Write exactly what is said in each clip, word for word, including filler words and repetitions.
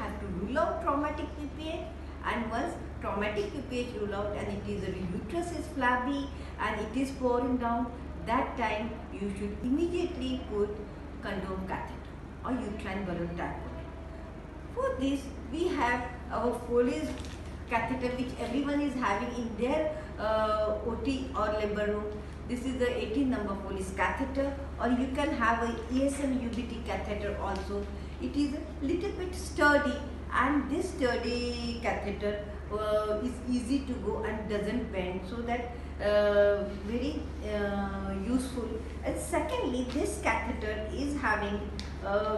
have to rule out traumatic P P H, and once traumatic P P H rule out and it is the uterus is flabby and it is pouring down, that time you should immediately put condom catheter or uterine balloon tamponade. For this we have our Foley's catheter, which everyone is having in their uh, O T or labor room. This is the eighteen number Foley's catheter, or you can have a E S M U B T catheter also. It is a little bit sturdy, and this sturdy catheter uh, is easy to go and doesn't bend, so that uh, very uh, useful. And secondly, this catheter is having uh,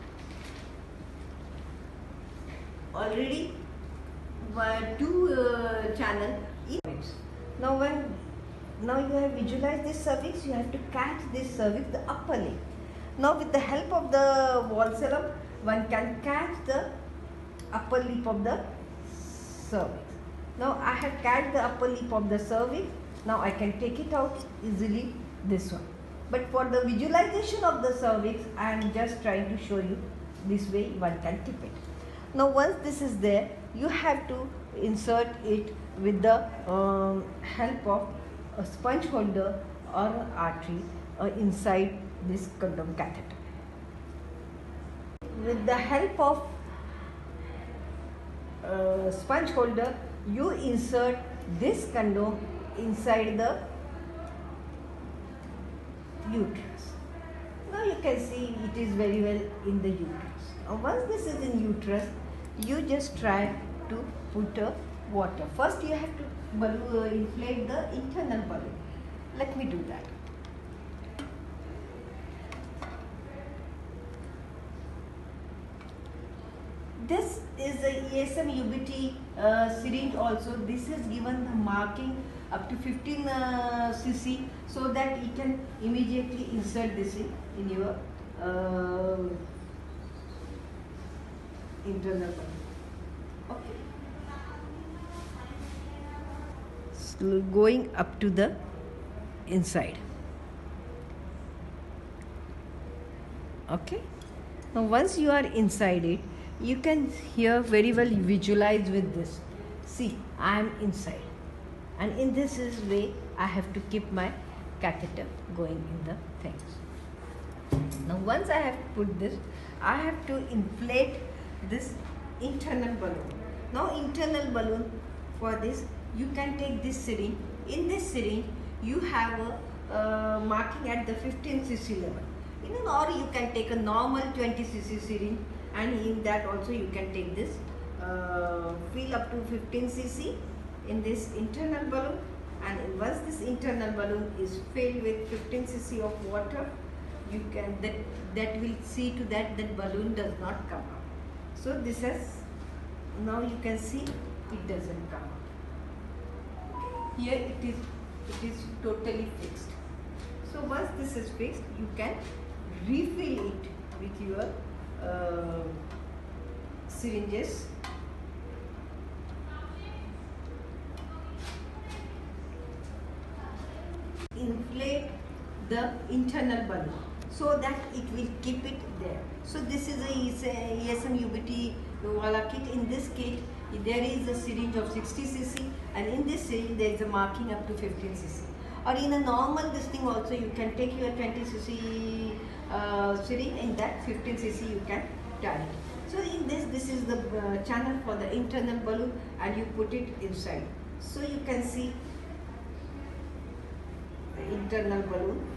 already uh, two uh, channel. Now when now you have visualized this cervix, you have to catch this cervix, the upper leg. Now with the help of the Valsalva, one can catch the upper lip of the cervix. Now I have catched the upper lip of the cervix. Now I can take it out easily, this one. But for the visualization of the cervix, I am just trying to show you this way one can tip it. Now once this is there, you have to insert it with the um, help of a sponge holder or an artery uh, inside this condom catheter. With the help of uh, sponge holder, you insert this condom inside the uterus. Now you can see it is very well in the uterus. Now once this is in uterus, you just try to put a water. First you have to balloon, uh, inflate the internal balloon. Let me do that. This is a E S M U B T uh, syringe also. This is given the marking up to fifteen uh, c c, so that you can immediately insert this in, in your uh, internal balloon. Okay. So going up to the inside. Okay. Now once you are inside it, you can here very well visualize with this. See, I am inside, and in this is way I have to keep my catheter going in the things. Now once I have put this, I have to inflate this internal balloon. Now internal balloon, for this you can take this syringe. In this syringe you have a uh, marking at the fifteen c c level. You know, or you can take a normal twenty c c syringe, and in that also you can take this uh, fill up to fifteen c c in this internal balloon, and once this internal balloon is filled with fifteen c c of water, you can that that will see to that that balloon does not come up. So this has, now you can see it doesn't come up. Here it is it is totally fixed. So once this is fixed, you can refill it with your uh, syringes. Inflate the internal balloon so that it will keep it there. So this is a E S M U B T wala kit. In this kit there is a syringe of sixty c c, and in this syringe there is a marking up to fifteen c c. Or in a normal this thing also, you can take your twenty c c uh, syringe, in that fifteen c c you can tie it. So in this, this is the uh, channel for the internal balloon, and you put it inside. So you can see the internal balloon